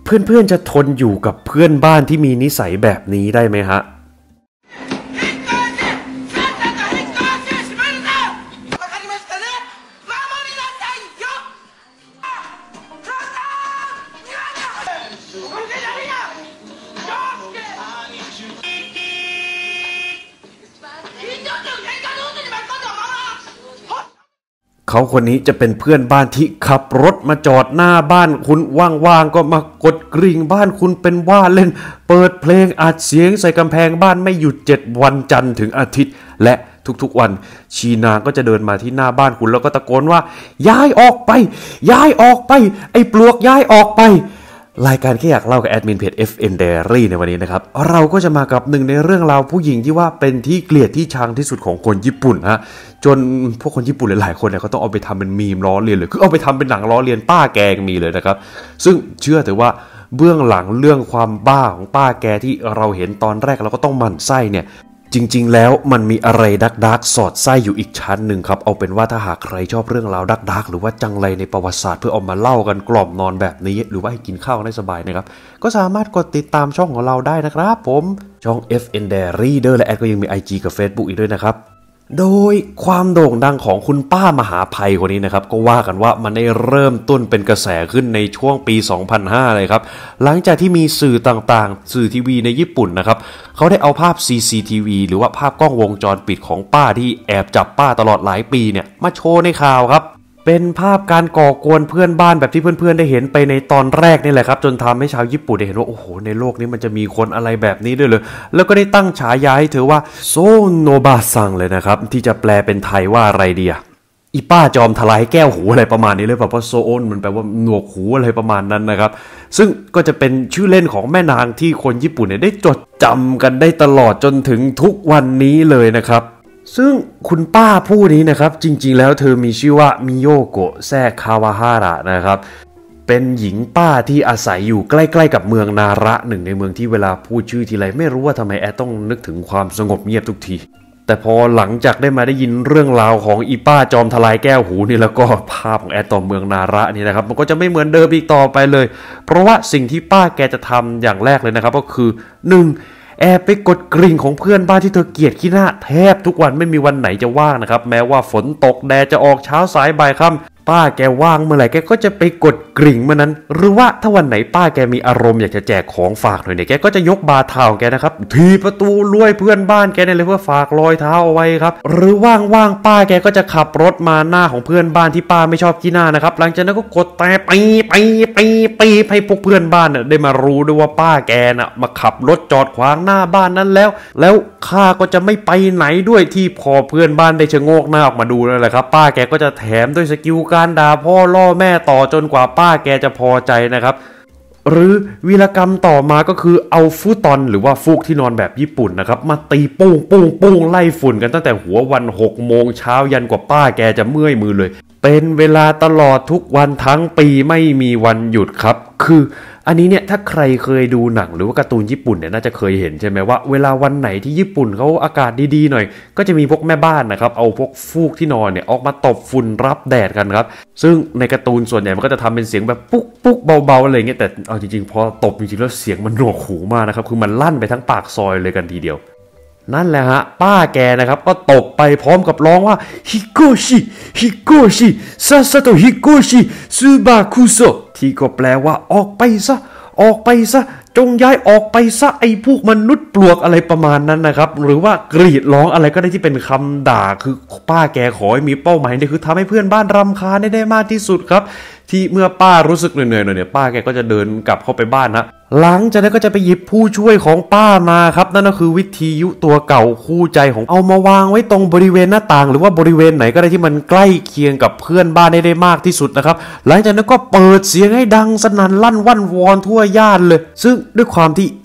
เพื่อนๆจะทนอยู่กับเพื่อนบ้านที่มีนิสัยแบบนี้ได้ไหมฮะเขาคนนี้จะเป็นเพื่อนบ้านที่ขับรถมาจอดหน้าบ้านคุณว่างๆก็มากดกริ่งบ้านคุณเป็นว่าเล่นเปิดเพลงอัดเสียงใส่กำแพงบ้านไม่หยุด7 วันจันทร์ถึงอาทิตย์และทุกๆวันชีนางก็จะเดินมาที่หน้าบ้านคุณแล้วก็ตะโกนว่าย้ายออกไปย้ายออกไปไอ้ปลวกย้ายออกไปรายการแค่อยากเล่ากับแอดมินเพจ FN Diary ในวันนี้นะครับเราก็จะมากับหนึ่งในเรื่องราวผู้หญิงที่ว่าเป็นที่เกลียดที่ชังที่สุดของคนญี่ปุ่นฮะจนพวกคนญี่ปุ่นหลายๆคนเนี่ยเขาต้องเอาไปทำเป็นมีมล้อเลียนเลยคือเอาไปทำเป็นหนังล้อเลียนป้าแกมีเลยนะครับซึ่งเชื่อเถอะว่าเบื้องหลังเรื่องความบ้าของป้าแกที่เราเห็นตอนแรกเราก็ต้องหมั่นไส้เนี่ยจริงๆแล้วมันมีอะไรดักสอดไส้อยู่อีกชั้นหนึ่งครับเอาเป็นว่าถ้าหากใครชอบเรื่องราวดักหรือว่าจังไรในประวัติศาสตร์เพื่อเอามาเล่ากันกล่อมนอนแบบนี้หรือว่าให้กินข้าวได้สบายนะครับก็สามารถกดติดตามช่องของเราได้นะครับผมช่อง FN Diary และแอดก็ยังมี IG กับ Facebook อีกด้วยนะครับโดยความโด่งดังของคุณป้ามหาภัยคนนี้นะครับก็ว่ากันว่ามันได้เริ่มต้นเป็นกระแสขึ้นในช่วงปี 2005 เลยครับหลังจากที่มีสื่อต่างๆสื่อทีวีในญี่ปุ่นนะครับเขาได้เอาภาพ CCTV หรือว่าภาพกล้องวงจรปิดของป้าที่แอบจับป้าตลอดหลายปีเนี่ยมาโชว์ในข่าวครับเป็นภาพการก่อกวนเพื่อนบ้านแบบที่เพื่อนๆได้เห็นไปในตอนแรกนี่แหละครับจนทำให้ชาวญี่ปุ่นได้เห็นว่าโอ้โหในโลกนี้มันจะมีคนอะไรแบบนี้ด้วยเลยแล้วก็ได้ตั้งฉายาให้เธอว่าโซโนบะซังเลยนะครับที่จะแปลเป็นไทยว่าอะไรดีอะอีป้าจอมทลายแก้วหูอะไรประมาณนี้เลยเพราะโซโอนมันแปลว่าหนวกหูอะไรประมาณนั้นนะครับซึ่งก็จะเป็นชื่อเล่นของแม่นางที่คนญี่ปุ่นเนี่ยได้จดจำกันได้ตลอดจนถึงทุกวันนี้เลยนะครับซึ่งคุณป้าผู้นี้นะครับจริงๆแล้วเธอมีชื่อว่ามิโยโกะแซคาวาฮาระนะครับเป็นหญิงป้าที่อาศัยอยู่ใกล้ๆกับเมืองนาระหนึ่งในเมืองที่เวลาพูดชื่อทีไรไม่รู้ว่าทำไมแอดต้องนึกถึงความสงบเงียบทุกทีแต่พอหลังจากได้ยินเรื่องราวของอีป้าจอมทลายแก้วหูนี่แล้วก็ภาพของแอดต่อเมืองนาระนี่นะครับมันก็จะไม่เหมือนเดิมอีกต่อไปเลยเพราะว่าสิ่งที่ป้าแกจะทำอย่างแรกเลยนะครับก็คือ 1. แอบไปกดกริ่งของเพื่อนบ้านที่เธอเกลียดขี้หน้าแทบทุกวันไม่มีวันไหนจะว่างนะครับแม้ว่าฝนตกแดดจะออกเช้าสายบ่ายค่ำป้าแกว่างเมื่อไหร่แกก็จะไปกดกริ่งเมื่อนั้นหรือว่าถ้าวันไหนป้าแกมีอารมณ์อยากจะแจกของฝากหน่อยเนี่ยแกก็จะยกบาเท้าของแกนะครับทีประตูลุยเพื่อนบ้านแกเนี่ยเลยเพื่อฝากรอยเท้าเอาไว้ครับหรือว่างๆป้าแกก็จะขับรถมาหน้าของเพื่อนบ้านที่ป้าไม่ชอบขี้หน้านะครับหลังจากนั้นก็กดแต่ไปให้พวกเพื่อนบ้านเนี่ยได้มารู้ด้วยว่าป้าแกน่ะมาขับรถจอดขวางหน้าบ้านนั้นแล้วข้าก็จะไม่ไปไหนด้วยที่พอเพื่อนบ้านได้ชะโงกหน้าออกมาดูนั่นแหละครับป้าแกก็จะแถมด้วยสกิลการด่าพ่อล่อแม่ต่อจนกว่าป้าแกจะพอใจนะครับหรือวีรกรรมต่อมาก็คือเอาฟูตอนหรือว่าฟูกที่นอนแบบญี่ปุ่นนะครับมาตีปุ้งไล่ฝุ่นกันตั้งแต่หัววัน6 โมงเช้ายันกว่าป้าแกจะเมื่อยมือเลยเป็นเวลาตลอดทุกวันทั้งปีไม่มีวันหยุดครับคืออันนี้เนี่ยถ้าใครเคยดูหนังหรือว่าการ์ตูนญี่ปุ่นเนี่ยน่าจะเคยเห็นใช่ไหมว่าเวลาวันไหนที่ญี่ปุ่นเขาอากาศดีๆหน่อยก็จะมีพวกแม่บ้านนะครับเอาพวกฟูกที่นอนเนี่ยออกมาตบฝุ่นรับแดดกันครับซึ่งในการ์ตูนส่วนใหญ่มันก็จะทำเป็นเสียงแบบปุ๊กเบาๆอะไรเงี้ยแต่เอาจริงๆพอตบจริงๆแล้วเสียงมันหนวกหูมากนะครับคือมันลั่นไปทั้งปากซอยเลยกันทีเดียวนั่นแหละฮะป้าแกนะครับก็ตบไปพร้อมกับร้องว่าฮิโกชิซาซาโตฮิโกชิซูบาคุโซที่ก็แปลว่าออกไปซะจงย้ายออกไปซะไอ้พวกมนุษย์ปลวกอะไรประมาณนั้นนะครับหรือว่ากรีดร้องอะไรก็ได้ที่เป็นคำด่าคือป้าแกขอให้มีเป้าหมายนี่คือทำให้เพื่อนบ้านรำคาญได้มากที่สุดครับที่เมื่อป้ารู้สึกเหนื่อยเนี่ยป้าแกก็จะเดินกลับเข้าไปบ้านนะหลังจากนั้นก็จะไปหยิบผู้ช่วยของป้ามาครับนั่นก็คือวิทยุตัวเก่าคู่ใจของเอามาวางไว้ตรงบริเวณหน้าต่างหรือว่าบริเวณไหนก็ได้ที่มันใกล้เคียงกับเพื่อนบ้านได้มากที่สุดนะครับหลังจากนั้นก็เปิดเสียงให้ดังสนั่นลั่นวั่นวอนทั่วย่านเลยซึ่งด้วยความที่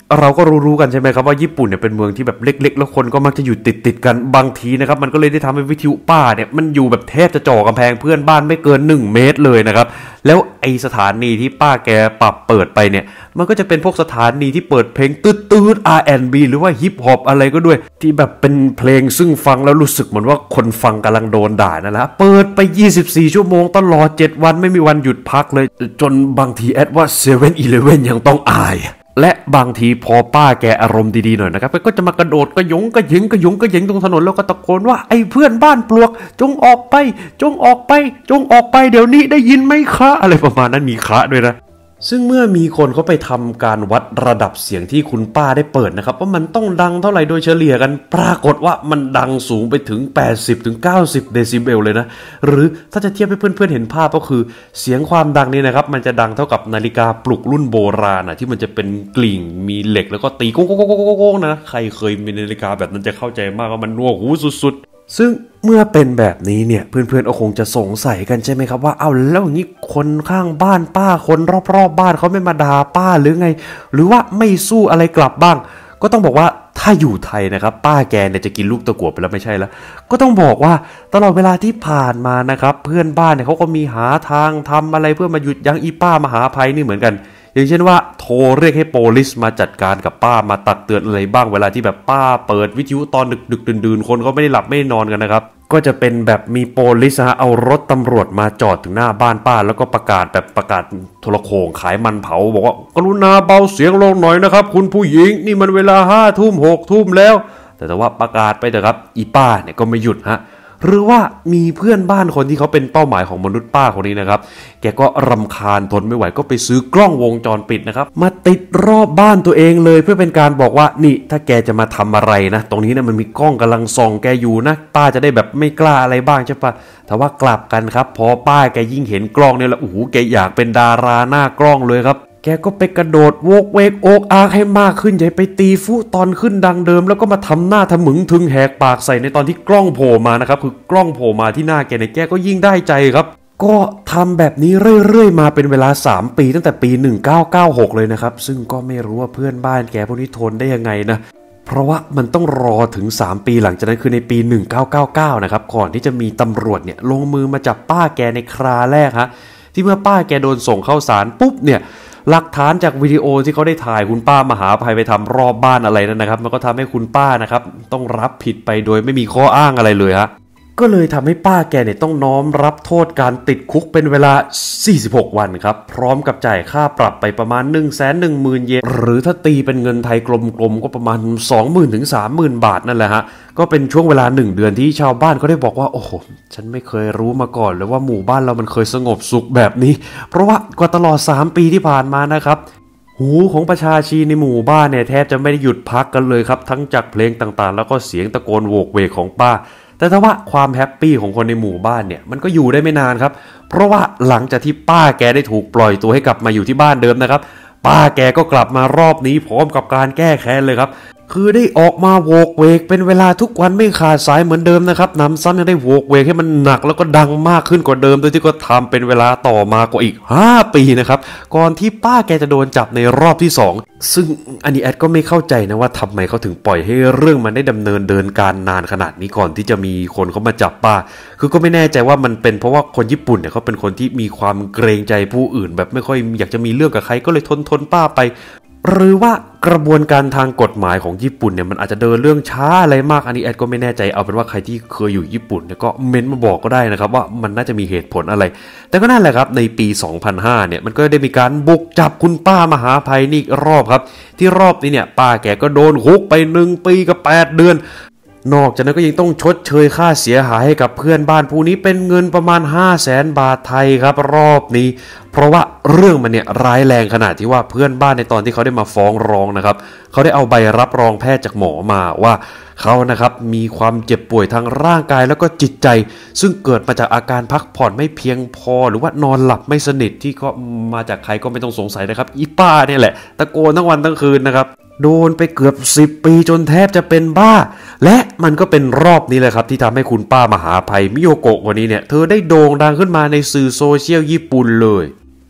เราก็รู้กันใช่ไหมครับว่าญี่ปุ่นเนี่ยเป็นเมืองที่แบบเล็กๆแล้วคนก็มักจะอยู่ติดกันบางทีนะครับมันก็เลยได้ทำให้วิทยุป้าเนี่ยมันอยู่แบบแทบจะจ่อกำแพงเพื่อนบ้านไม่เกิน1 เมตรเลยนะครับแล้วไอสถานีที่ป้าแกปรับเปิดไปเนี่ยมันก็จะเป็นพวกสถานีที่เปิดเพลงตืดๆ R&B หรือว่าฮิปฮอปอะไรก็ด้วยที่แบบเป็นเพลงซึ่งฟังแล้วรู้สึกเหมือนว่าคนฟังกำลังโดนด่านั่นแหละเปิดไป24 ชั่วโมงตลอด7 วันไม่มีวันหยุดพักเลยจนบางทีแอดว่า7-Elevenยังต้องอายและบางทีพอป้าแกอารมณ์ดีๆหน่อยนะครับก็จะมากระโดดกระยงตรงถนนแล้วก็ตะโกนว่าไอ้เพื่อนบ้านปลวกจงออกไปเดี๋ยวนี้ได้ยินไหมคะอะไรประมาณนั้นมีคะด้วยนะซึ่งเมื่อมีคนเขาไปทำการวัดระดับเสียงที่คุณป้าได้เปิดนะครับว่ามันต้องดังเท่าไหร่โดยเฉลี่ยกันปรากฏว่ามันดังสูงไปถึง80-90 เดซิเบลเลยนะหรือถ้าจะเทียบให้เพื่อนๆเห็นภาพก็คือเสียงความดังนี้นะครับมันจะดังเท่ากับนาฬิกาปลุกรุ่นโบราณที่มันจะเป็นกลิ่งมีเหล็กแล้วก็ตีโก้งๆนะใครเคยมีนาฬิกาแบบนั้นจะเข้าใจมากว่ามันน่วหูสุดๆซึ่งเมื่อเป็นแบบนี้เนี่ยเพื่อนๆก็คงจะสงสัยกันใช่ไหมครับว่าเอ้าแล้วอย่างนี้คนข้างบ้านป้าคนรอบๆบ้านเขาไม่มาด่าป้าหรือไงหรือว่าไม่สู้อะไรกลับบ้างก็ต้องบอกว่าถ้าอยู่ไทยนะครับป้าแกเนี่ยจะกินลูกตะกั่วไปแล้วไม่ใช่แล้วก็ต้องบอกว่าตลอดเวลาที่ผ่านมานะครับเพื่อนบ้านเนี่ยเขาก็มีหาทางทำอะไรเพื่อมาหยุดยั้งอีป้ามหาภัยนี่เหมือนกันอย่างเช่นว่าโทรเรียกให้โปลิสมาจัดการกับป้ามาตักเตือนอะไรบ้างเวลาที่แบบป้าเปิดวิทยุตอนดึกดื่นคนเขาไม่ได้หลับไม่ได้นอนกันนะครับก็จะเป็นแบบมีโปลิสเอารถตำรวจมาจอดถึงหน้าบ้านป้าแล้วก็ประกาศโทรโข่งขายมันเผาบอกว่ากรุณาเบาเสียงลงหน่อยนะครับคุณผู้หญิงนี่มันเวลา5 ทุ่ม6 ทุ่มแล้วแต่ว่าประกาศไปเถอะครับอีป้าเนี่ยก็ไม่หยุดหรือว่ามีเพื่อนบ้านคนที่เขาเป็นเป้าหมายของมนุษย์ป้าคนนี้นะครับแกก็รำคาญทนไม่ไหวก็ไปซื้อกล้องวงจรปิดนะครับมาติดรอบบ้านตัวเองเลยเพื่อเป็นการบอกว่านี่ถ้าแกจะมาทำอะไรนะตรงนี้นะมันมีกล้องกำลังส่องแกอยู่นะป้าจะได้แบบไม่กล้าอะไรบ้างใช่ปะแต่ว่ากลับกันครับพอป้าแกยิ่งเห็นกล้องเนี่ยแล้วโอ้โหแกอยากเป็นดาราหน้ากล้องเลยครับแกก็ไปกระโดดโวกเวกโอกอาร์ให้มากขึ้นอย่าไปตีฟุตอนขึ้นดังเดิมแล้วก็มาทำหน้าทะมึงถึงแหกปากใส่ในตอนที่กล้องโผล่มานะครับคือกล้องโผล่มาที่หน้าแกในแกก็ยิ่งได้ใจครับก็ทำแบบนี้เรื่อยๆมาเป็นเวลา3 ปีตั้งแต่ปี1996เลยนะครับซึ่งก็ไม่รู้ว่าเพื่อนบ้านแกพวกนี้ทนได้ยังไงนะเพราะว่ามันต้องรอถึง3 ปีหลังจากนั้นคือในปี1999นะครับก่อนที่จะมีตำรวจเนี่ยลงมือมาจับป้าแกในคราแรกที่เมื่อป้าแกโดนส่งเข้าศาลปุ๊บเนี่ยหลักฐานจากวิดีโอที่เขาได้ถ่ายคุณป้ามหาภัยไปทำรอบบ้านอะไรนั่นนะครับมันก็ทำให้คุณป้านะครับต้องรับผิดไปโดยไม่มีข้ออ้างอะไรเลยก็เลยทำให้ป้าแกเนี่ยต้องน้อมรับโทษการติดคุกเป็นเวลา46 วันครับพร้อมกับจ่ายค่าปรับไปประมาณ 110,000 เยนหรือถ้าตีเป็นเงินไทยกลมๆก็ประมาณ 20,000 ถึง 30,000 บาทนั่นแหละก็เป็นช่วงเวลา1 เดือนที่ชาวบ้านเขาได้บอกว่าโอ้โหฉันไม่เคยรู้มาก่อนเลยว่าหมู่บ้านเรามันเคยสงบสุขแบบนี้เพราะว่ากว่าตลอด3 ปีที่ผ่านมานะครับหูของประชาชนในหมู่บ้านเนี่ยแทบจะไม่ได้หยุดพักกันเลยครับทั้งจากเพลงต่างๆแล้วก็เสียงตะโกนโวกเวกของป้าแต่ถ้าว่าความแฮปปี้ของคนในหมู่บ้านเนี่ยมันก็อยู่ได้ไม่นานครับเพราะว่าหลังจากที่ป้าแกได้ถูกปล่อยตัวให้กลับมาอยู่ที่บ้านเดิมนะครับป้าแกก็กลับมารอบนี้พร้อมกับการแก้แค้นเลยครับคือได้ออกมาโวกเวกเป็นเวลาทุกวันไม่ขาดสายเหมือนเดิมนะครับนำซ้ำยังได้โวกเวกให้มันหนักแล้วก็ดังมากขึ้นกว่าเดิมโดยที่ก็ทำเป็นเวลาต่อมากว่าอีก5 ปีนะครับก่อนที่ป้าแกจะโดนจับในรอบที่2ซึ่งอันนี้แอดก็ไม่เข้าใจนะว่าทำไมเขาถึงปล่อยให้เรื่องมันได้ดำเนินการนานขนาดนี้ก่อนที่จะมีคนเขามาจับป้าคือก็ไม่แน่ใจว่ามันเป็นเพราะว่าคนญี่ปุ่นเนี่ยเขาเป็นคนที่มีความเกรงใจผู้อื่นแบบไม่ค่อยอยากจะมีเรื่องกับใครก็เลยทนป้าไปหรือว่ากระบวนการทางกฎหมายของญี่ปุ่นเนี่ยมันอาจจะเดินเรื่องช้าอะไรมากอันนี้แอดก็ไม่แน่ใจเอาเป็นว่าใครที่เคยอยู่ญี่ปุ่นเนี่ยก็เม้นมาบอกก็ได้นะครับว่ามันน่าจะมีเหตุผลอะไรแต่ก็นั่นแหละครับในปี2005เนี่ยมันก็ได้มีการบุกจับคุณป้ามหาภัยนี่รอบครับที่รอบนี้เนี่ยป้าแกก็โดนคุกไป1 ปีกับ8 เดือนนอกจากนั้นก็ยังต้องชดเชยค่าเสียหายให้กับเพื่อนบ้านผู้นี้เป็นเงินประมาณ 500,000 บาทไทยครับรอบนี้เพราะว่าเรื่องมันเนี่ยร้ายแรงขนาดที่ว่าเพื่อนบ้านในตอนที่เขาได้มาฟ้องร้องนะครับเขาได้เอาใบรับรองแพทย์จากหมอมาว่าเขานะครับมีความเจ็บป่วยทางร่างกายแล้วก็จิตใจซึ่งเกิดมาจากอาการพักผ่อนไม่เพียงพอหรือว่านอนหลับไม่สนิทที่ก็มาจากใครก็ไม่ต้องสงสัยนะครับอีป้าเนี่ยแหละตะโกนทั้งวันทั้งคืนนะครับโดนไปเกือบ10 ปีจนแทบจะเป็นบ้าและมันก็เป็นรอบนี้แหละครับที่ทำให้คุณป้ามหาภัยมิโยโกะคนนี้เนี่ยเธอได้โด่งดังขึ้นมาในสื่อโซเชียลญี่ปุ่นเลย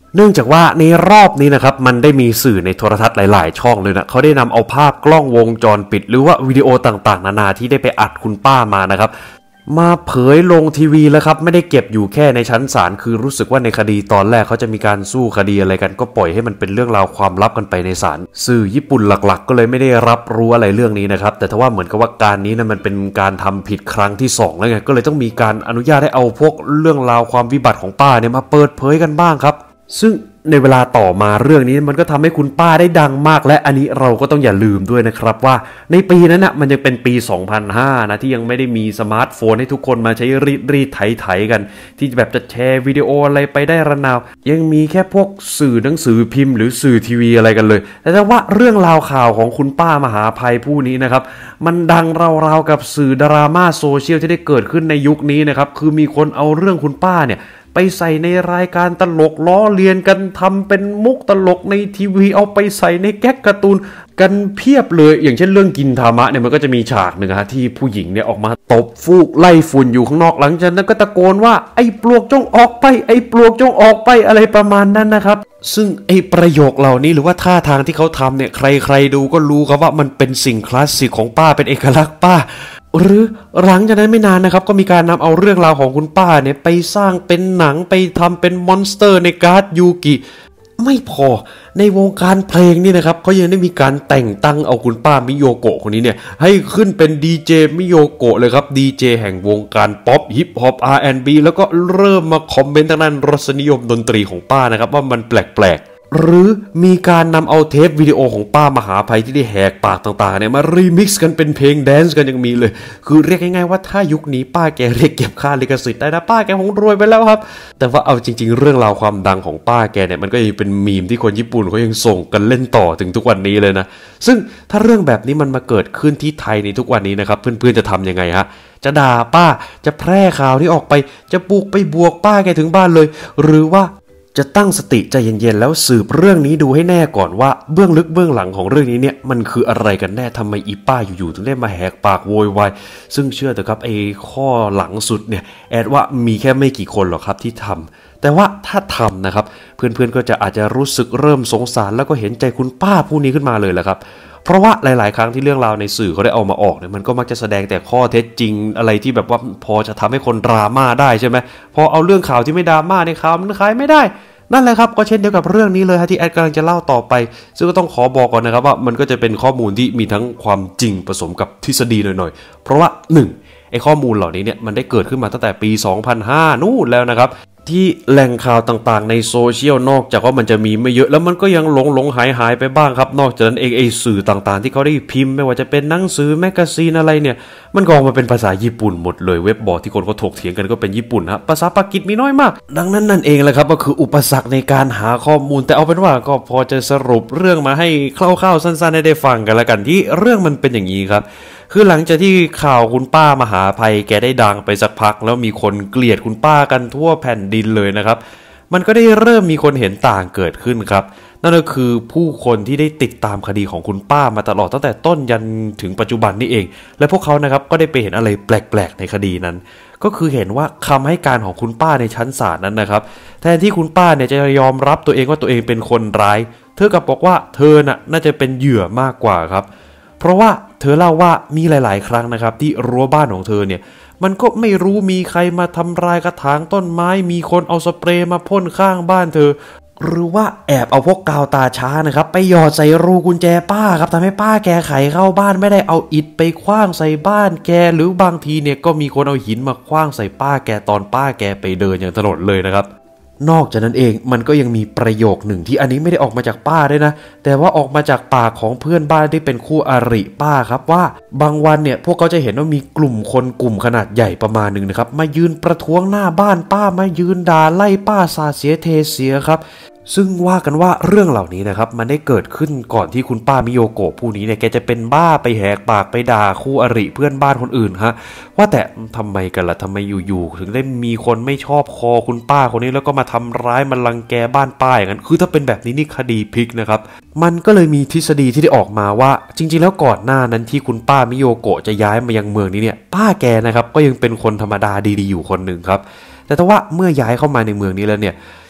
เนื่องจากว่าในรอบนี้นะครับมันได้มีสื่อในโทรทัศน์หลายๆช่องเลยนะเขาได้นำเอาภาพกล้องวงจรปิดหรือว่าวิดีโอต่างๆนานาที่ได้ไปอัดคุณป้ามานะครับมาเผยลงทีวีแล้วครับไม่ได้เก็บอยู่แค่ในชั้นศาลคือรู้สึกว่าในคดีตอนแรกเขาจะมีการสู้คดีอะไรกันก็ปล่อยให้มันเป็นเรื่องราวความลับกันไปในศาลสื่อญี่ปุ่นหลักๆก็เลยไม่ได้รับรู้อะไรเรื่องนี้นะครับแต่ถ้าว่าเหมือนกับว่าการนี้นะมันเป็นการทำผิดครั้งที่2แล้วไงก็เลยต้องมีการอนุญาตให้เอาพวกเรื่องราวความวิบัติของป้าเนี่ยมาเปิดเผยกันบ้างครับซึ่งในเวลาต่อมาเรื่องนี้มันก็ทำให้คุณป้าได้ดังมากและอันนี้เราก็ต้องอย่าลืมด้วยนะครับว่าในปีนั้นนะมันยังเป็นปี 2005 นะที่ยังไม่ได้มีสมาร์ทโฟนให้ทุกคนมาใช้รีดไถกันที่แบบจะแชร์วิดีโออะไรไปได้ระนาวยังมีแค่พวกสื่อหนังสือพิมพ์หรือสื่อทีวีอะไรกันเลยแต่ว่าเรื่องราวข่าวของคุณป้ามหาภัยผู้นี้นะครับมันดังราวๆกับสื่อดราม่าโซเชียลที่ได้เกิดขึ้นในยุคนี้นะครับคือมีคนเอาเรื่องคุณป้าเนี่ยไปใส่ในรายการตลกล้อเลียนกันทำเป็นมุกตลกในทีวีเอาไปใส่ในแก๊กการ์ตูนกันเพียบเลยอย่างเช่นเรื่องกินทามะเนี่ยมันก็จะมีฉากหนึ่งฮะที่ผู้หญิงเนี่ยออกมาตบฟูกไล่ฝุ่นอยู่ข้างนอกหลังจากนั้นก็ตะโกนว่าไอ้ปลวกจงออกไปไอ้ปลวกจงออกไปอะไรประมาณนั้นนะครับซึ่งไอ้ประโยคเหล่านี้หรือว่าท่าทางที่เขาทำเนี่ยใครๆดูก็รู้ครับว่ามันเป็นสิ่งคลาสสิกของป้าเป็นเอกลักษณ์ป้าหรือหลังจากนั้นไม่นานนะครับก็มีการนำเอาเรื่องราวของคุณป้าเนี่ยไปสร้างเป็นหนังไปทำเป็นมอนสเตอร์ในการ์ดยูกิไม่พอในวงการเพลงนี่นะครับเขายังได้มีการแต่งตั้งเอาคุณป้ามิโยโกะคนนี้เนี่ยให้ขึ้นเป็นดีเจมิโยโกะเลยครับดีเจแห่งวงการป๊อปฮิปฮอป R&B แล้วก็เริ่มมาคอมเมนต์ทางด้านรสนิยมดนตรีของป้านะครับว่ามันแปลกหรือมีการนำเอาเทปวิดีโอของป้ามหาภัยที่ได้แหกปากต่างๆเนี่ยมารีมิกซ์กันเป็นเพลงแดนซ์กันยังมีเลยคือเรียกง่ายๆว่าถ้ายุคนี้ป้าแกเรียกเก็บค่าลิขสิทธิ์ได้นะป้าแกคงรวยไปแล้วครับแต่ว่าเอาจริงๆเรื่องราวความดังของป้าแกเนี่ยมันก็ยังเป็นมีมที่คนญี่ปุ่นเขายังส่งกันเล่นต่อถึงทุกวันนี้เลยนะซึ่งถ้าเรื่องแบบนี้มันมาเกิดขึ้นที่ไทยในทุกวันนี้นะครับเพื่อนๆจะทำยังไงฮะจะด่าป้าจะแพร่ข่าวที่ออกไปจะปลุกไปบวกป้าแกถึงบ้านเลยหรือว่าจะตั้งสติใจเย็นๆแล้วสืบเรื่องนี้ดูให้แน่ก่อนว่าเบื้องลึกเบื้องหลังของเรื่องนี้เนี่ยมันคืออะไรกันแน่ทำไมอีป้าอยู่ๆถึงได้มาแหกปากโวยวายซึ่งเชื่อเถอะครับไอ้ข้อหลังสุดเนี่ยแอดว่ามีแค่ไม่กี่คนหรอกครับที่ทำแต่ว่าถ้าทำนะครับเพื่อนๆก็จะอาจจะรู้สึกเริ่มสงสารแล้วก็เห็นใจคุณป้าผู้นี้ขึ้นมาเลยแหละครับเพราะว่าหลายๆครั้งที่เรื่องราวในสื่อเขาได้เอามาออกเนี่ยมันก็มักจะแสดงแต่ข้อเท็จจริงอะไรที่แบบว่าพอจะทำให้คนดราม่าได้ใช่ไหมพอเอาเรื่องข่าวที่ไม่ดราม่าในข่าวมันขายไม่ได้นั่นแหละครับก็เช่นเดียวกับเรื่องนี้เลยฮะที่แอดกำลังจะเล่าต่อไปซึ่งก็ต้องขอบอกก่อนนะครับว่ามันก็จะเป็นข้อมูลที่มีทั้งความจริงผสมกับทฤษฎีหน่อยๆเพราะว่า1ไอ้ข้อมูลเหล่านี้เนี่ยมันได้เกิดขึ้นมาตั้งแต่ปี 2005 นู่นแล้วนะครับที่แหล่งข่าวต่างๆในโซเชียลนอกจากว่ามันจะมีไม่เยอะแล้วมันก็ยังหลงหายไปบ้างครับนอกจากนั้นเองไอ้สื่อต่างๆที่เขาได้พิมพ์ไม่ว่าจะเป็นหนังสือแมกกาซีนอะไรเนี่ยมันก็ออกมาเป็นภาษาญี่ปุ่นหมดเลยเว็บบอร์ดที่คนเขาถกเถียงกันก็เป็นญี่ปุ่นฮะภาษาปากีสมีน้อยมากดังนั้นนั่นเองแหละครับก็คืออุปสรรคในการหาข้อมูลแต่เอาเป็นว่าก็พอจะสรุปเรื่องมาให้คร่าวๆสั้นๆให้ได้ฟังกันละกันที่เรื่องมันเป็นอย่างนี้ครับคือหลังจากที่ข่าวคุณป้ามหาภัยแกได้ดังไปสักพักแล้วมีคนเกลียดคุณป้ากันทั่วแผ่นดินเลยนะครับมันก็ได้เริ่มมีคนเห็นต่างเกิดขึ้นครับนั่นก็คือผู้คนที่ได้ติดตามคดีของคุณป้ามาตลอดตั้งแต่ต้นยันถึงปัจจุบันนี่เองและพวกเขานะครับก็ได้ไปเห็นอะไรแปลกๆในคดีนั้นก็คือเห็นว่าคำให้การของคุณป้าในชั้นศาลนั้นนะครับแทนที่คุณป้าเนี่ยจะยอมรับตัวเองว่าตัวเองเป็นคนร้ายเธอกลับบอกว่าเธอน่าจะเป็นเหยื่อมากกว่าครับเพราะว่าเธอเล่าว่ามีหลายๆครั้งนะครับที่รั้วบ้านของเธอเนี่ยมันก็ไม่รู้มีใครมาทำลายกระถางต้นไม้มีคนเอาสเปรย์มาพ่นข้างบ้านเธอหรือว่าแอบเอาพวกกาวตาช้านะครับไปหยอดใส่รูกุญแจป้าครับทำให้ป้าแกไขเข้าบ้านไม่ได้เอาอิฐไปขว้างใส่บ้านแกหรือบางทีเนี่ยก็มีคนเอาหินมาขว้างใส่ป้าแกตอนป้าแกไปเดินอย่างถนนเลยนะครับนอกจากนั้นเองมันก็ยังมีประโยคหนึ่งที่อันนี้ไม่ได้ออกมาจากป้าด้วยนะแต่ว่าออกมาจากปากของเพื่อนบ้านที่เป็นคู่อริป้าครับว่าบางวันเนี่ยพวกเขาจะเห็นว่ามีกลุ่มคนกลุ่มขนาดใหญ่ประมาณหนึ่งนะครับมายืนประท้วงหน้าบ้านป้ามายืนด่าไล่ป้าสาเสียเทเสียครับซึ่งว่ากันว่าเรื่องเหล่านี้นะครับมันได้เกิดขึ้นก่อนที่คุณป้ามิโยโกะผู้นี้เนี่ยแกจะเป็นบ้าไปแหกปากไปด่าคู่อริเพื่อนบ้านคนอื่นฮะว่าแต่ทำไมกันล่ะทำไมอยู่ๆถึงได้มีคนไม่ชอบคอคุณป้าคนนี้แล้วก็มาทำร้ายมันรังแกบ้านป้าอย่างนั้นคือถ้าเป็นแบบนี้นี่คดีพลิกนะครับมันก็เลยมีทฤษฎีที่ได้ออกมาว่าจริงๆแล้วก่อนหน้านั้นที่คุณป้ามิโยโกะจะย้ายมายังเมืองนี้เนี่ยป้าแกนะครับก็ยังเป็นคนธรรมดาดีๆอยู่คนหนึ่งครับแต่ว่าเมื่อย้ายเข้ามาในเมืองนี้แล้วเนี่ย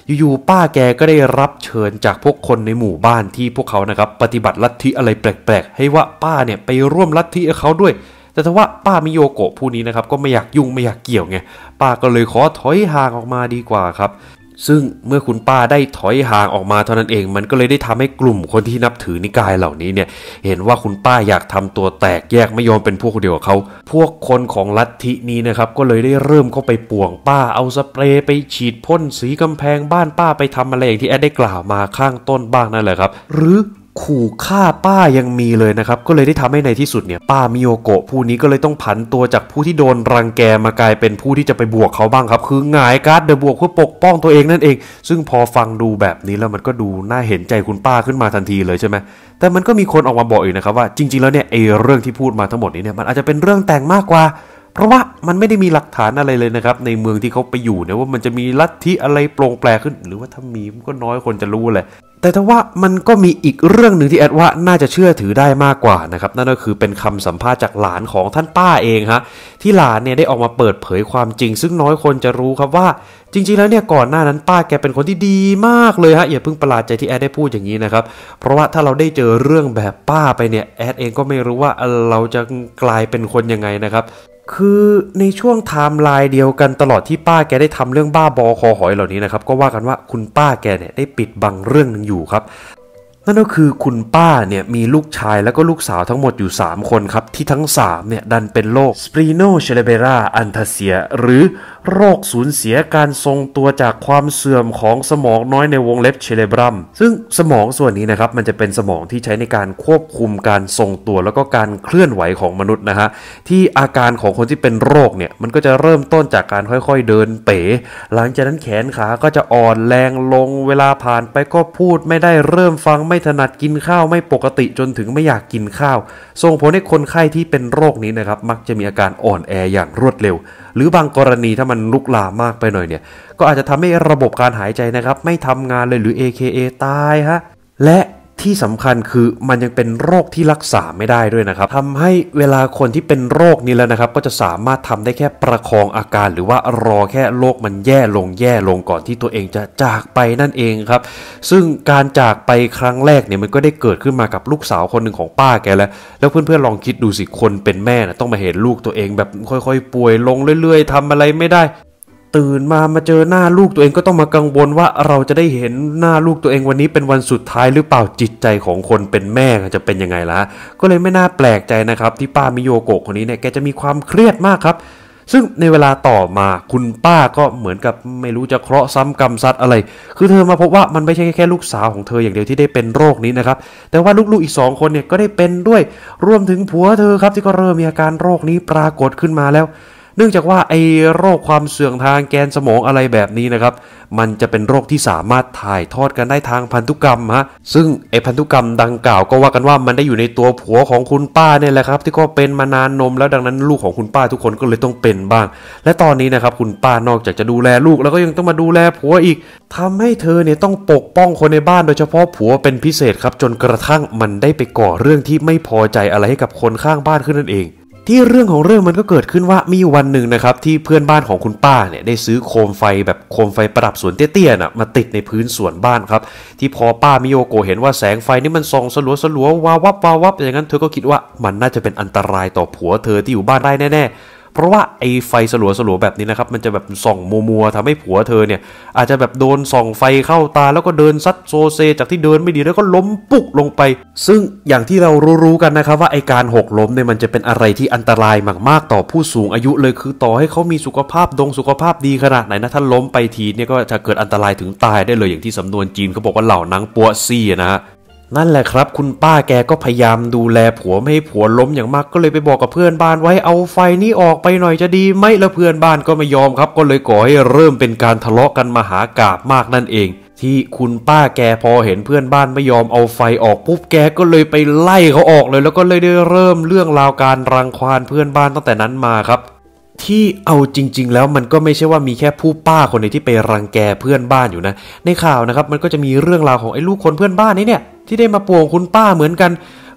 อยู่ๆป้าแกก็ได้รับเชิญจากพวกคนในหมู่บ้านที่พวกเขานะครับปฏิบัติลัทธิอะไรแปลกๆให้ว่าป้าเนี่ยไปร่วมลัทธิกับเขาด้วยแต่ว่าป้ามิโยโกะผู้นี้นะครับก็ไม่อยากยุ่งไม่อยากเกี่ยวไงป้าก็เลยขอถอยห่างออกมาดีกว่าครับซึ่งเมื่อคุณป้าได้ถอยห่างออกมาเท่านั้นเองมันก็เลยได้ทำให้กลุ่มคนที่นับถือนิกายเหล่านี้เนี่ยเห็นว่าคุณป้าอยากทำตัวแตกแยกไม่ยอมเป็นพวกเดียวกับเขาพวกคนของลัทธินี้นะครับก็เลยได้เริ่มเข้าไปป่วงป้าเอาสเปรย์ไปฉีดพ่นสีกำแพงบ้านป้าไปทำอะไรอย่างที่แอดได้กล่าวมาข้างต้นบ้างนั่นแหละครับหรือขู่ฆ่าป้ายังมีเลยนะครับก็เลยได้ทำให้ในที่สุดเนี่ยป้ามิโยโกะผู้นี้ก็เลยต้องผันตัวจากผู้ที่โดนรังแกมากลายเป็นผู้ที่จะไปบวกเขาบ้างครับคือหงายการ์ดเดอะบวกเพื่อปกป้องตัวเองนั่นเองซึ่งพอฟังดูแบบนี้แล้วมันก็ดูน่าเห็นใจคุณป้าขึ้นมาทันทีเลยใช่ไหมแต่มันก็มีคนออกมาบอกอีกนะครับว่าจริงๆแล้วเนี่ยไอ้เรื่องที่พูดมาทั้งหมดนี้เนี่ยมันอาจจะเป็นเรื่องแต่งมากกว่าเพราะว่ามันไม่ได้มีหลักฐานอะไรเลยนะครับในเมืองที่เขาไปอยู่เนี่ยว่ามันจะมีลัทธิอะไรโปร่งแปลขึ้นหรือว่าถ้ามีมันก็น้อยคนจะรู้เลยแต่ถ้าว่ามันก็มีอีกเรื่องหนึ่งที่แอดว่าน่าจะเชื่อถือได้มากกว่านะครับนั่นก็คือเป็นคำสัมภาษณ์จากหลานของท่านป้าเองฮะที่หลานเนี่ยได้ออกมาเปิดเผยความจริงซึ่งน้อยคนจะรู้ครับว่าจริงๆแล้วเนี่ยก่อนหน้านั้นป้าแกเป็นคนที่ดีมากเลยฮะอย่าเพิ่งประหลาดใจที่แอดได้พูดอย่างนี้นะครับเพราะว่าถ้าเราได้เจอเรื่องแบบป้าไปเนี่ยแอดเองก็ไม่รู้ว่าเราจะกลายเป็นคนยังไงนะครับคือในช่วงไทม์ไลน์เดียวกันตลอดที่ป้าแกได้ทำเรื่องบ้าบอคอหอยเหล่านี้นะครับก็ว่ากันว่าคุณป้าแกเนี่ยได้ปิดบังเรื่องนึงอยู่ครับนั่นก็คือคุณป้าเนี่ยมีลูกชายแล้วก็ลูกสาวทั้งหมดอยู่3คนครับที่ทั้ง3เนี่ยดันเป็นโรค Spinocerebellar Ataxia หรือโรคสูญเสียการทรงตัวจากความเสื่อมของสมองน้อยในวงเล็บ Cerebrum ซึ่งสมองส่วนนี้นะครับมันจะเป็นสมองที่ใช้ในการควบคุมการทรงตัวแล้วก็การเคลื่อนไหวของมนุษย์นะฮะที่อาการของคนที่เป็นโรคเนี่ยมันก็จะเริ่มต้นจากการค่อยๆเดินเป๋หลังจากนั้นแขนขาก็จะอ่อนแรงลงเวลาผ่านไปก็พูดไม่ได้เริ่มฟังไม่ถนัดกินข้าวไม่ปกติจนถึงไม่อยากกินข้าวส่งผลให้คนไข้ที่เป็นโรคนี้นะครับมักจะมีอาการอ่อนแออย่างรวดเร็วหรือบางกรณีถ้ามันลุกลามมากไปหน่อยเนี่ยก็อาจจะทำให้ระบบการหายใจนะครับไม่ทำงานเลยหรือ AKA ตายฮะและที่สำคัญคือมันยังเป็นโรคที่รักษาไม่ได้ด้วยนะครับทำให้เวลาคนที่เป็นโรคนี้แล้วนะครับก็จะสามารถทำได้แค่ประคองอาการหรือว่ารอแค่โรคมันแย่ลงก่อนที่ตัวเองจะจากไปนั่นเองครับซึ่งการจากไปครั้งแรกเนี่ยมันก็ได้เกิดขึ้นมากับลูกสาวคนหนึ่งของป้าแกแล้วเพื่อนๆลองคิดดูสิคนเป็นแม่นะต้องมาเห็นลูกตัวเองแบบค่อยๆป่วยลงเรื่อยๆทำอะไรไม่ได้ตื่นมาเจอหน้าลูกตัวเองก็ต้องมากังวลว่าเราจะได้เห็นหน้าลูกตัวเองวันนี้เป็นวันสุดท้ายหรือเปล่าจิตใจของคนเป็นแม่จะเป็นยังไงล่ะก็เลยไม่น่าแปลกใจนะครับที่ป้ามิโยโกะคนนี้เนี่ยแกจะมีความเครียดมากครับซึ่งในเวลาต่อมาคุณป้าก็เหมือนกับไม่รู้จะเคราะห์ซ้ำกรรมซัดอะไรคือเธอมาพบว่ามันไม่ใช่แค่ลูกสาวของเธออย่างเดียวที่ได้เป็นโรคนี้นะครับแต่ว่าลูกๆอีก2คนเนี่ยก็ได้เป็นด้วยรวมถึงผัวเธอครับที่ก็เริ่มมีอาการโรคนี้ปรากฏขึ้นมาแล้วเนื่องจากว่าไอ้โรคความเสื่อมทางแกนสมองอะไรแบบนี้นะครับมันจะเป็นโรคที่สามารถถ่ายทอดกันได้ทางพันธุกรรมฮะซึ่งไอ้พันธุกรรมดังกล่าวก็ว่ากันว่ามันได้อยู่ในตัวผัวของคุณป้าเนี่ยแหละครับที่ก็เป็นมานานนมแล้วดังนั้นลูกของคุณป้าทุกคนก็เลยต้องเป็นบ้างและตอนนี้นะครับคุณป้านอกจากจะดูแลลูกแล้วก็ยังต้องมาดูแลผัวอีกทำให้เธอเนี่ยต้องปกป้องคนในบ้านโดยเฉพาะผัวเป็นพิเศษครับจนกระทั่งมันได้ไปก่อเรื่องที่ไม่พอใจอะไรให้กับคนข้างบ้านขึ้นนั่นเองที่เรื่องของเรื่องมันก็เกิดขึ้นว่ามีวันหนึ่งนะครับที่เพื่อนบ้านของคุณป้าเนี่ยได้ซื้อโคมไฟแบบโคมไฟประดับสวนเตี้ยๆน่ะมาติดในพื้นสวนบ้านครับที่พอป้ามิโยโกะเห็นว่าแสงไฟนี่มันส่องสลัววาววับอย่างนั้นเธอก็คิดว่ามันน่าจะเป็นอันตรายต่อผัวเธอที่อยู่บ้านได้แน่เพราะว่าไอ้ไฟสลัวแบบนี้นะครับมันจะแบบส่องมัวทำให้ผัวเธอเนี่ยอาจจะแบบโดนส่องไฟเข้าตาแล้วก็เดินซัดโซเซจากที่เดินไม่ดีแล้วก็ล้มปุ๊กลงไปซึ่งอย่างที่เรารู้กันนะครับว่าไอ้การหกล้มเนี่ยมันจะเป็นอะไรที่อันตรายมากๆต่อผู้สูงอายุเลยคือต่อให้เขามีสุขภาพดีขนาดไหนนะถ้าล้มไปทีเนี่ยก็จะเกิดอันตรายถึงตายได้เลยอย่างที่สำนวนจีนเขาบอกว่าเหล่านังปัวซี่นะฮะนั่นแหละครับคุณป้าแกก็พยายามดูแลผัวไม่ให้ผัวล้มอย่างมากก็เลยไปบอกกับเพื่อนบ้านไว้เอาไฟนี้ออกไปหน่อยจะดีไหมแล้วเพื่อนบ้านก็ไม่ยอมครับก็เลยก่อให้เริ่มเป็นการทะเลาะกันมหากาพย์มากนั่นเองที่คุณป้าแกพอเห็นเพื่อนบ้านไม่ยอมเอาไฟออกปุ๊บแกก็เลยไปไล่เขาออกเลยแล้วก็เลยได้เริ่มเรื่องราวการรังควานเพื่อนบ้านตั้งแต่นั้นมาครับที่เอาจริงๆแล้วมันก็ไม่ใช่ว่ามีแค่ผู้ป้าคนเดียวที่ไปรังแกเพื่อนบ้านอยู่นะในข่าวนะครับมันก็จะมีเรื่องราวของไอ้ลูกคนเพื่อนบ้านนี้เนี่ยที่ได้มาป่วงคุณป้าเหมือนกัน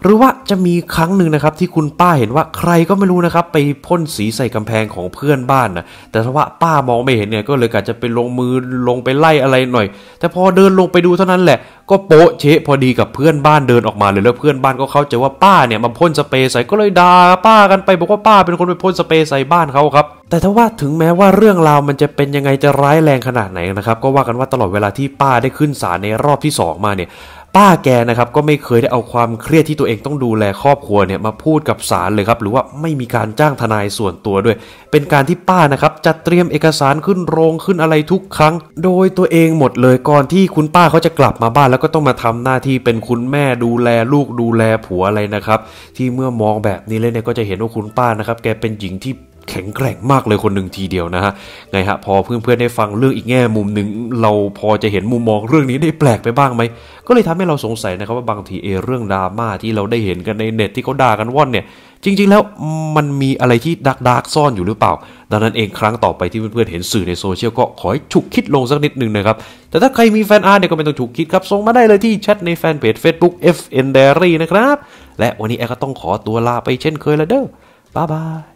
หรือว่าจะมีครั้งหนึ่งนะครับที่คุณป้าเห็นว่าใครก็ไม่รู้นะครับไปพ่นสีใส่กำแพงของเพื่อนบ้านนะแต่ถ้าว่าป้ามองไม่เห็นเนี่ยก็เลยกะจะไปลงมือลงไปไล่อะไรหน่อยแต่พอเดินลงไปดูเท่านั้นแหละก็โป๊ะเชะพอดีกับเพื่อนบ้านเดินออกมาเลยแล้วเพื่อนบ้านก็เข้าใจว่าป้าเนี่ยมาพ่นสเปรย์ใส่ก็เลยด่าป้ากันไปบอกว่าป้าเป็นคนไปพ่นสเปรย์ใส่บ้านเขาครับแต่ถ้าว่าถึงแม้ว่าเรื่องราวมันจะเป็นยังไงจะร้ายแรงขนาดไหนนะครับก็ว่ากันว่าตลอดเวลาที่ป้าได้ขึ้นศาลในรอบที่2มาเนี่ยป้าแกนะครับก็ไม่เคยได้เอาความเครียดที่ตัวเองต้องดูแลครอบครัวเนี่ยมาพูดกับศาลเลยครับหรือว่าไม่มีการจ้างทนายส่วนตัวด้วยเป็นการที่ป้านะครับจัดเตรียมเอกสารขึ้นโรงขึ้นอะไรทุกครั้งโดยตัวเองหมดเลยก่อนที่คุณป้าเขาจะกลับมาบ้านแล้วก็ต้องมาทำหน้าที่เป็นคุณแม่ดูแลลูกดูแลผัวอะไรนะครับที่เมื่อมองแบบนี้เลยเนี่ยก็จะเห็นว่าคุณป้านะครับแกเป็นหญิงที่แข็งแกร่งมากเลยคนหนึ่งทีเดียวนะฮะไงฮะพอเพื่อนๆได้ฟังเรื่องอีกแง่มุมหนึ่งเราพอจะเห็นมุมมองเรื่องนี้ได้แปลกไปบ้างไหมก็เลยทำให้เราสงสัยนะครับว่าบางทีเรื่องดราม่าที่เราได้เห็นกันในเน็ตที่เขาด่ากันว่อนเนี่ยจริงๆแล้วมันมีอะไรที่ดาร์กซ่อนอยู่หรือเปล่าดังนั้นเองครั้งต่อไปที่เพื่อนๆเห็นสื่อในโซเชียลก็ขอให้ฉุกคิดลงสักนิดนึงนะครับแต่ถ้าใครมีแฟนอาร์ตเนี่ยก็ไม่ต้องฉุกคิดครับส่งมาได้เลยที่แชทในแฟนเพจ Facebook FN Diary นะครับและวันนี้แอร์ก็ต้องขอตัวลาไปเช่นเคยแล้วเด้อบ๊ายบาย